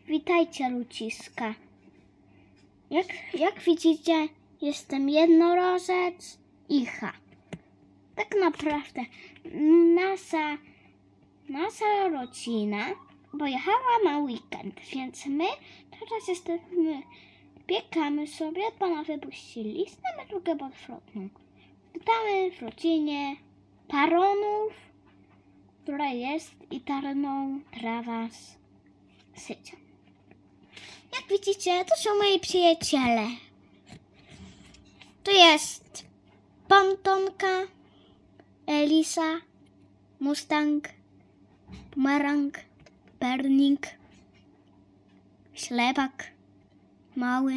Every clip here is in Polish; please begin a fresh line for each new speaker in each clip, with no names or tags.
Witajcie, ludziska. Jak widzicie, jestem jednorożec Icha. Tak naprawdę nasza rodzina pojechała na weekend, więc my teraz biegamy sobie, pana wypuścili, znamy drogę podwrotną. Witamy w rodzinie paronów, która jest i tarną trawa z sycią. Jak widzicie, to są moi przyjaciele. To jest Pontonka, Elisa, Mustang, Pomerang, Perning, Ślepak, Mały,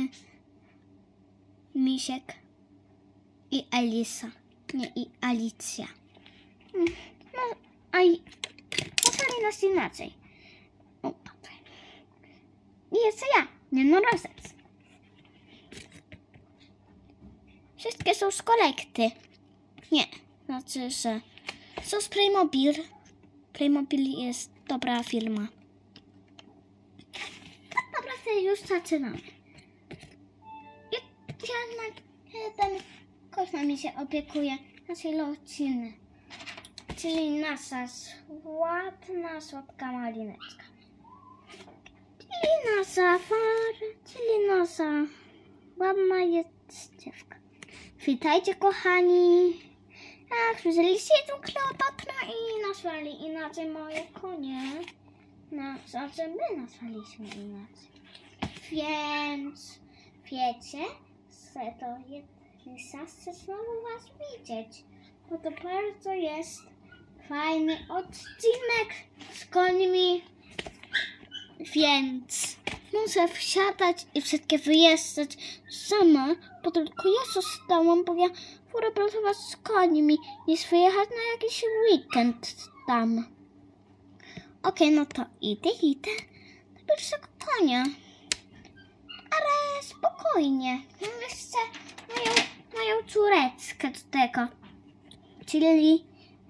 Misiek i Elisa. Nie, i Alicja. No, a nazwali nas inaczej. I jeszcze ja, jednorożec. Wszystkie są z kolekty. Nie, znaczy, że są z Playmobil. Playmobil jest dobra firma. Tak naprawdę już zaczynamy. Ten ktoś nami się opiekuje, naszej rodziny. Czyli nasza słodka malineczka. Czyli nasza ładna jest dziewka. Witajcie, kochani. Słyszeliście tą Kleopatrę i nazwali inaczej moje konie. Znaczy my nazwaliśmy inaczej. Więc wiecie, że to jest znowu was widzieć. Bo to bardzo jest fajny odcinek z końmi. Więc muszę wsiadać i wszystkie wyjeżdżać sama, bo tylko ja zostałam, bo ja wolę pracować z końmi niż wyjechać na jakiś weekend tam. Okej, no to idę do pierwszego konia. Ale spokojnie. Mam jeszcze moją córeczkę do tego. Czyli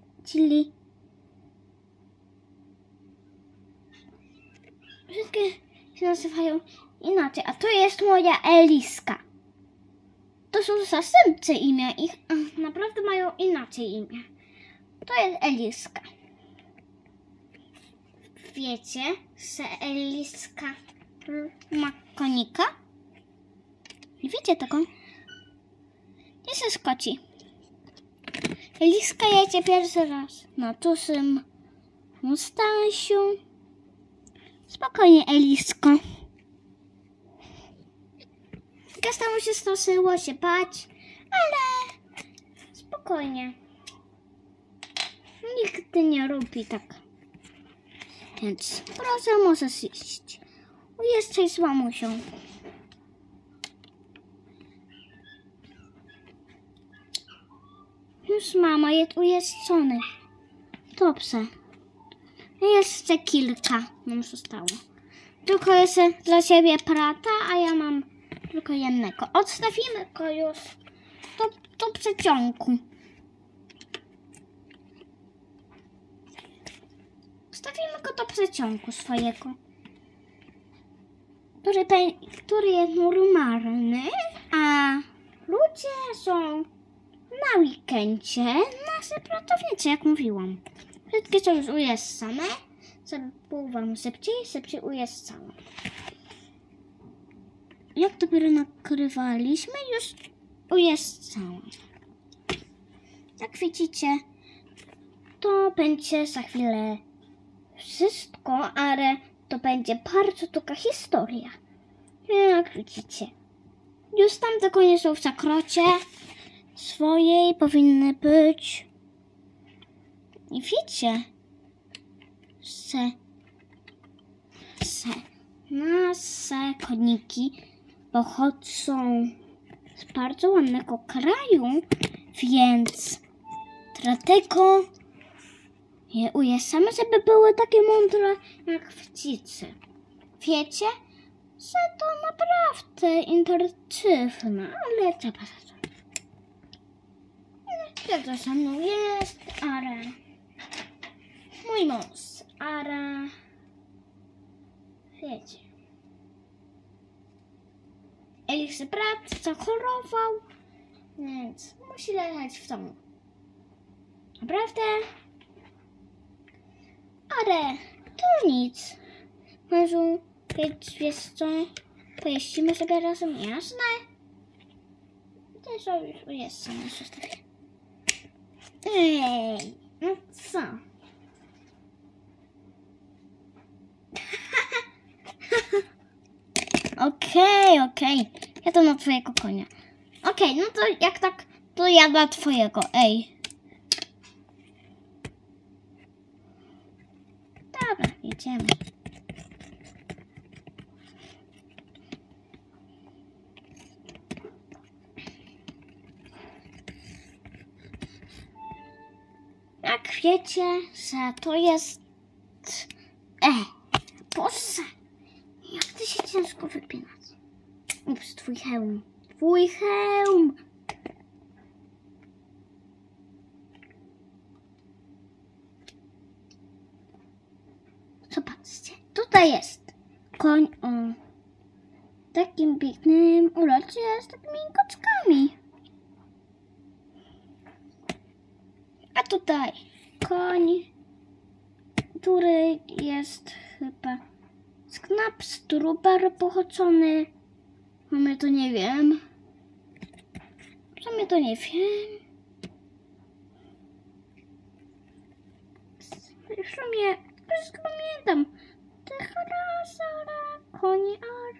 wszystkie się nazywają inaczej, a to jest moja Eliska. To są zastępcze imię ich, a naprawdę mają inaczej imię. To jest Eliska. Wiecie, że Eliska ma konika? Nie wiecie tego? Nie się skoci. Eliska jedzie pierwszy raz na dużym Mustansiu. Spokojnie, Elisko. Kastamu się straszyło się bać, ale spokojnie. Nigdy nie robi tak. Więc proszę, możesz iść. Ujeżdżaj z mamusią. Już mama jest ujeżdżony. Dobrze. Jeszcze kilka nam zostało. Tylko jeszcze dla siebie prata, a ja mam tylko jednego. Odstawimy go już do przeciągu. Wstawimy go do przeciągu swojego. Który jest normalny, a ludzie są na weekendzie nasze pracownicy, jak mówiłam. Wszystkie są już ujeżdżane. Zapływam szybciej ujeżdżałam. Jak dopiero nakrywaliśmy, już ujeżdżałam. Jak widzicie, to będzie za chwilę wszystko, ale to będzie bardzo długa historia. Jak widzicie, już tamte konie są w zakrocie swojej, powinny być. I wiecie, że nasze koniki pochodzą z bardzo ładnego kraju, więc dlatego je ujeżdżamy, żeby były takie mądre jak wcicy. Wiecie, że to naprawdę interaktywne, ale trzeba za to. To ze mną jest, ale mój mąż, ale wiecie. Elisy brat zachorował, więc musi leżeć w domu. Naprawdę? Ale to nic. Może wiesz co? Pojeździmy sobie razem, jasne? Też już jest sama zostawię. Ej, no co? Okej. Ja to na twojego konia. Okej, no to jak tak, to ja na twojego, ej. Dobra, jedziemy. Jak wiecie, że to jest... Boże! Jak ty się ciężko wypinać? Ups, twój hełm. Twój hełm! Zobaczcie, tutaj jest koń o takim pięknym urocie z takimi koczkami. A tutaj koń, który jest chyba z Knapstruber pochodzony. Mamy to nie wiem. W sumie to nie wiem. W sumie wszystko pamiętam. Konie,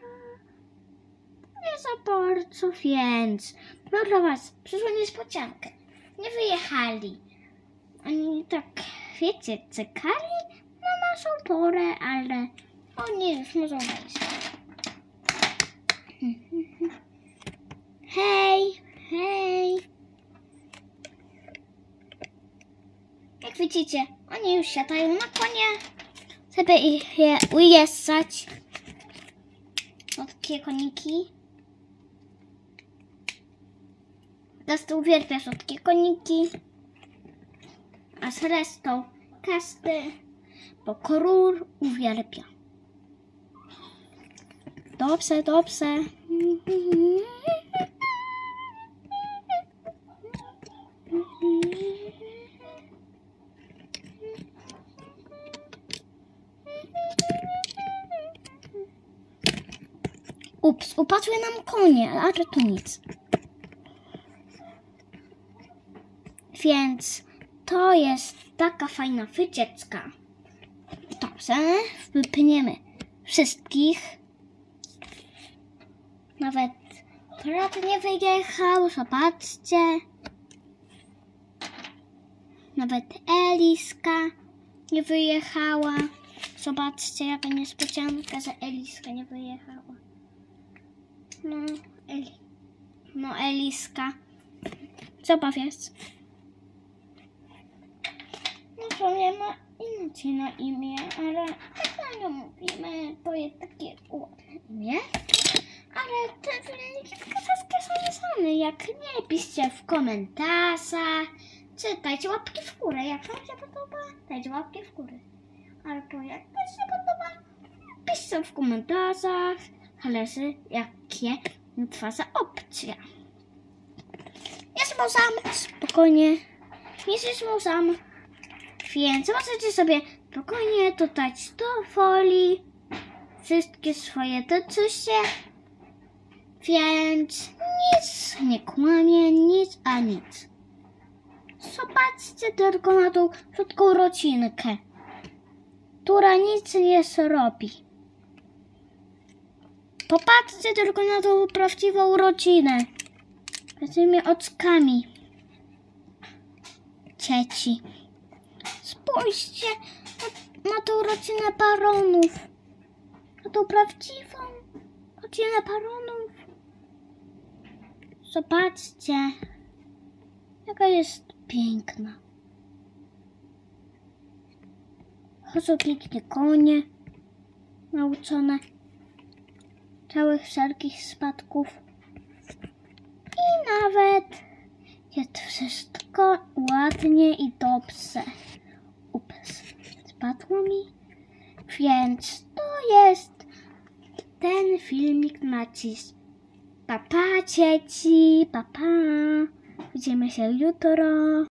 nie za bardzo, więc mam dla was przyszła niespodziankę. Nie wyjechali. Oni tak, wiecie, czekali na naszą porę, ale oni już muszą wejść. Hej! Jak widzicie, oni już siadają na konie, żeby ich je ujeżdżać. Takie koniki. Teraz to uwielbiasz takie koniki. A z resztą każdy po król uwielbia. Dobrze. Ups, upadły nam konie, ale to nic. Więc to jest taka fajna wycieczka. Dobrze, wypniemy wszystkich. Nawet brat nie wyjechał, zobaczcie. Nawet Eliska nie wyjechała. Zobaczcie, jaka niespodzianka, że Eliska nie wyjechała. No, Eliska. Co powiesz? No w sumie ma inaczej na imię, ale tak na nią mówimy, bo jest takie ładne imię. Ale te filmiki są niesane. Jak nie, piszcie w komentarzach. Czy dajcie łapki w górę. Jak wam się podoba, dajcie łapki w górę. Albo jak wam się podoba, piszcie w komentarzach. Zależy jakie wasza opcja. Jest sam, spokojnie. Jest sam. Więc możecie sobie spokojnie dodać do folii wszystkie swoje decyzje. Więc nic nie kłamie, nic a nic. Zobaczcie tylko na tą krótką rodzinkę, która nic nie zrobi. Popatrzcie tylko na tą prawdziwą rodzinę z tymi oczkami dzieci. Spójrzcie na tą rodzinę baronów, na tą prawdziwą rodzinę baronów. Zobaczcie, jaka jest piękna. Chodzą pięknie konie, nauczone całych wszelkich spadków. I nawet jest wszystko ładnie i dobrze. Ups, spadło mi. Więc to jest ten filmik na dziś. Pa! Pa, pa, dzieci, pa, pa. Widzimy się jutro.